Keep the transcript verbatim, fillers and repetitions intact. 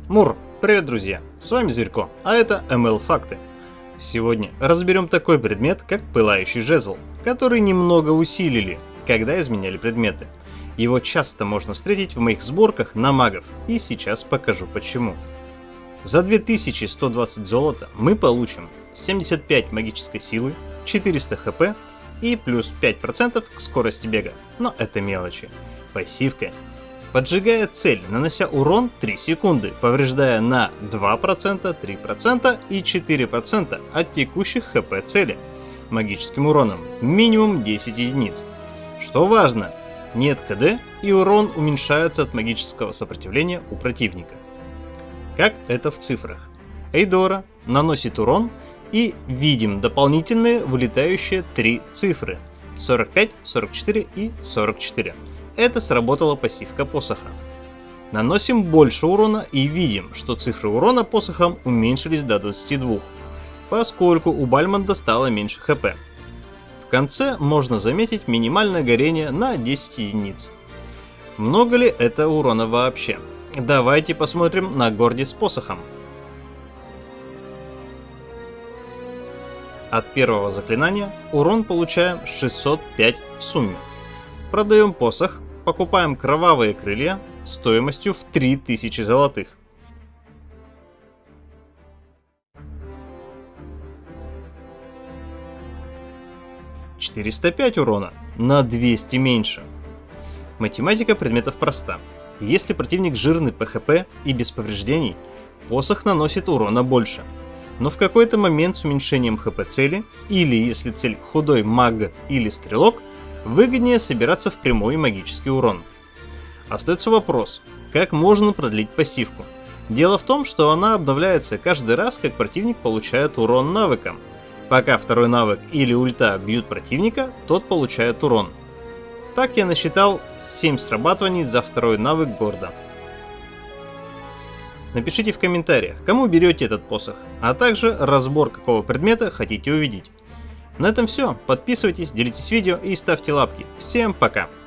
Мур, привет, друзья! С вами Зверько, а это эм эл Факты. Сегодня разберем такой предмет, как пылающий жезл, который немного усилили, когда изменяли предметы. Его часто можно встретить в моих сборках на магов, и сейчас покажу почему. За две тысячи сто двадцать золота мы получим семьдесят пять магической силы, четыреста хп и плюс пять процентов к скорости бега, но это мелочи. Пассивка поджигает цель, нанося урон три секунды, повреждая на два процента, три процента и четыре процента от текущих хп цели. Магическим уроном минимум десять единиц. Что важно, нет КД и урон уменьшается от магического сопротивления у противника. Как это в цифрах? Эйдора наносит урон и видим дополнительные вылетающие три цифры сорок пять, сорок четыре и сорок четыре. Это сработала пассивка посоха. Наносим больше урона и видим, что цифры урона посохом уменьшились до двадцати двух, поскольку у Бальмонда стало меньше хп. В конце можно заметить минимальное горение на десять единиц. Много ли это урона вообще? Давайте посмотрим на Горди с посохом. От первого заклинания урон получаем шестьсот пять в сумме. Продаем посох, покупаем кровавые крылья стоимостью в три тысячи золотых. четыреста пять урона, на двести меньше. Математика предметов проста. Если противник жирный по хп и без повреждений, посох наносит урона больше. Но в какой-то момент с уменьшением хп цели, или если цель худой маг или стрелок, выгоднее собираться в прямой магический урон. Остается вопрос, как можно продлить пассивку? Дело в том, что она обновляется каждый раз, как противник получает урон навыком. Пока второй навык или ульта бьют противника, тот получает урон. Так я насчитал семь срабатываний за второй навык Горда. Напишите в комментариях, кому берете этот посох, а также разбор какого предмета хотите увидеть. На этом все. Подписывайтесь, делитесь видео и ставьте лапки. Всем пока!